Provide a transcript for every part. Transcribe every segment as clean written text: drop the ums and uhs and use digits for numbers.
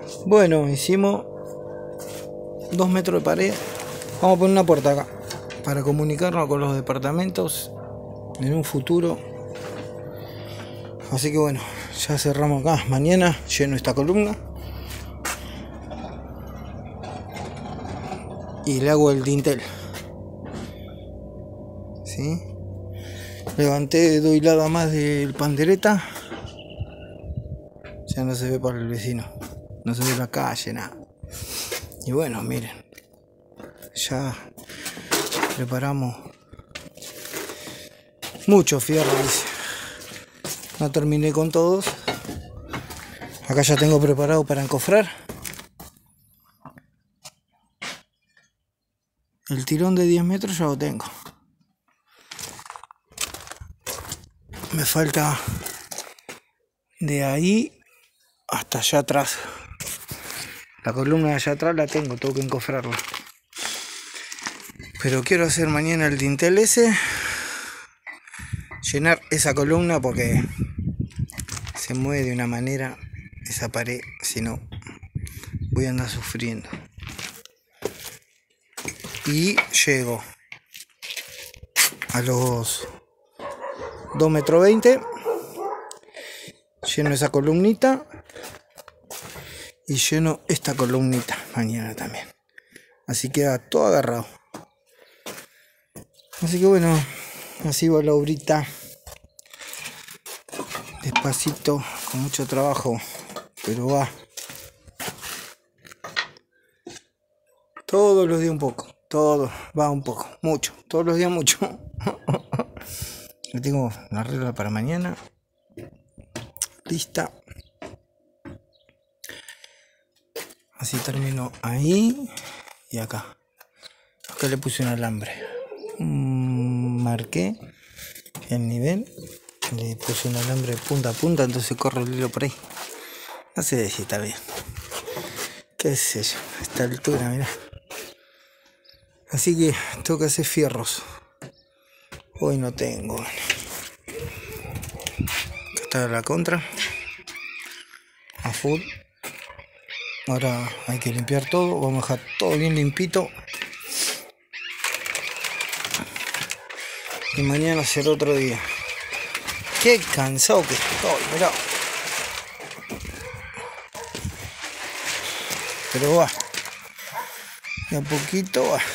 Bueno, hicimos 2 metros de pared. Vamos a poner una puerta acá para comunicarnos con los departamentos en un futuro. Así que bueno, ya cerramos acá. Mañana lleno esta columna y le hago el dintel. ¿Sí? Levanté 2 hiladas más del pandereta. Ya no se ve para el vecino, no se ve la calle, nada. Y bueno, miren, ya preparamos mucho fierro, dice. No terminé con todos. Acá ya tengo preparado para encofrar. El tirón de 10 metros ya lo tengo. Me falta de ahí hasta allá atrás. La columna de allá atrás la tengo que encofrarla. Pero quiero hacer mañana el dintel ese. Llenar esa columna porque se mueve de una manera esa pared, si no voy a andar sufriendo. Y llego a los 2,20 metros. Lleno esa columnita y lleno esta columnita mañana también. Así queda todo agarrado. Así que bueno, así va la obrita. Despacito, con mucho trabajo, pero va. Todos los días un poco, todo va un poco, mucho, todos los días mucho. Yo tengo la regla para mañana lista. Así termino ahí y acá. Acá le puse un alambre. Marqué el nivel. Le puse un alambre punta a punta, entonces corre el hilo por ahí. No sé si está bien. Qué sé yo, a esta altura, mirá. Así que tengo que hacer fierros. Hoy no tengo. Acá está la contra. A full. Ahora hay que limpiar todo. Vamos a dejar todo bien limpito. Y mañana será otro día. Qué cansado que estoy, mirá. Pero va. De a poquito va.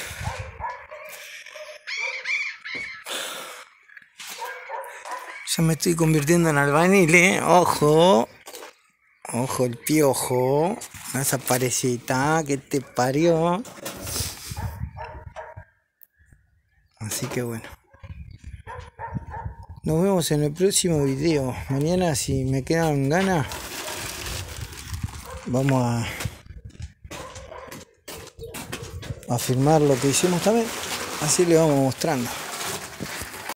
Ya me estoy convirtiendo en albañil, Ojo. Ojo el piojo. Esa parecita que te parió. Así que bueno. Nos vemos en el próximo video. Mañana, si me quedan ganas, vamos a filmar lo que hicimos también. Así le vamos mostrando.